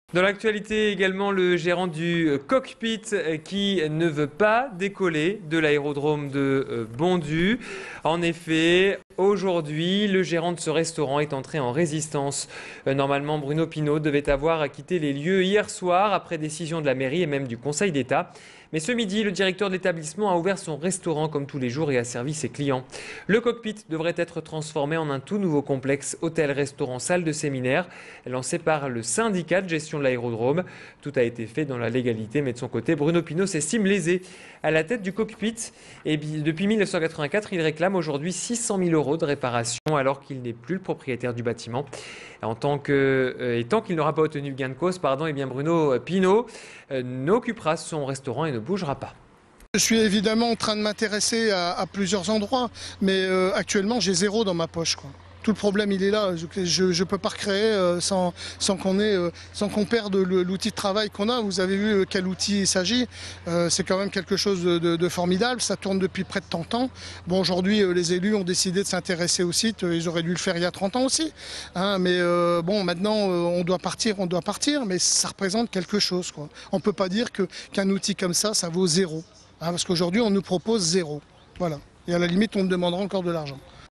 Dans l'actualité également, le gérant du cockpit qui ne veut pas décoller de l'aérodrome de Bondy. En effet, aujourd'hui, le gérant de ce restaurant est entré en résistance. Normalement, Bruno Pinault devait avoir quitté les lieux hier soir après décision de la mairie et même du Conseil d'État. Mais ce midi, le directeur de l'établissement a ouvert son restaurant comme tous les jours et a servi ses clients. Le cockpit devrait être transformé en un tout nouveau complexe hôtel-restaurant-salle de séminaire lancé par le syndicat de gestion de l'aérodrome. Tout a été fait dans la légalité, mais de son côté, Bruno Pinault s'estime lésé. À la tête du cockpit, et depuis 1984, il réclame aujourd'hui 600 000 € de réparation alors qu'il n'est plus le propriétaire du bâtiment. Et tant qu'il n'aura pas obtenu gain de cause, eh bien Bruno Pinault n'occupera son restaurant et ne bougera pas. Je suis évidemment en train de m'intéresser à plusieurs endroits, mais actuellement j'ai zéro dans ma poche, quoi. Tout le problème il est là, je ne peux pas recréer sans qu'on perde l'outil de travail qu'on a. Vous avez vu quel outil il s'agit, c'est quand même quelque chose de formidable, ça tourne depuis près de 30 ans. Bon, aujourd'hui les élus ont décidé de s'intéresser au site, ils auraient dû le faire il y a 30 ans aussi, hein, mais bon, maintenant on doit partir, mais ça représente quelque chose, quoi. On ne peut pas dire qu'un outil comme ça vaut zéro, hein, parce qu'aujourd'hui on nous propose zéro. Voilà. Et à la limite on me demandera encore de l'argent.